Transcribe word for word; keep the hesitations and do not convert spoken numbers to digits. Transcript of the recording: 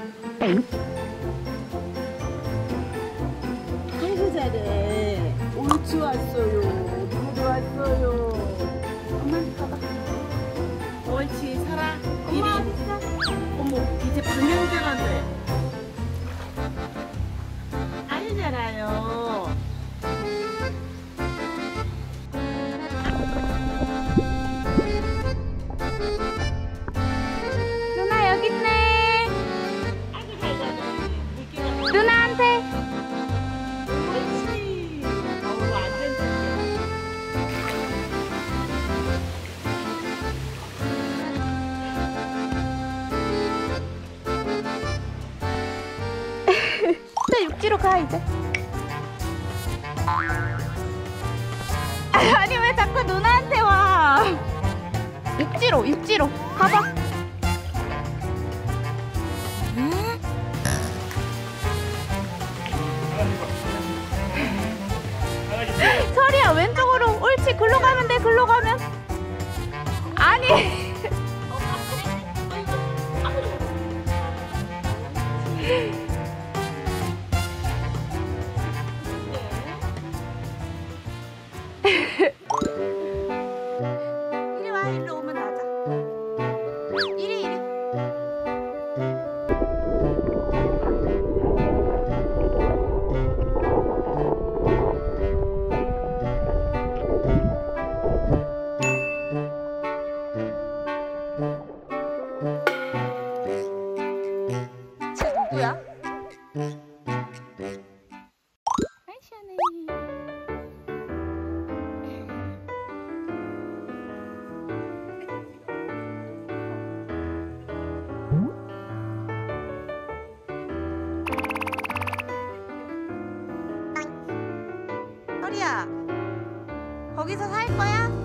아이고 잘해. 옳지 왔어요. 누구도 왔어요. 엄마한테 가봐. 옳지 살아. 엄마 어딨어? 어머 이제 방향제라네. 아유 잘해요. 누나 여기 있네. 아이고 잘 가네. 누나한테. 옳지. 어우 완전 또 육지로 가 이제. 아니 왜 자꾸 누나한테 와? 육지로 육지로 가봐. 응? 설이야 왼쪽으로. 옳지 글로 가면 돼. 글로 가면. 아니. 이리 와. 일로 오면 나자. 이리 이리. 쟤 누구야? 아이 시원해. 설이야, 거기서 살 거야?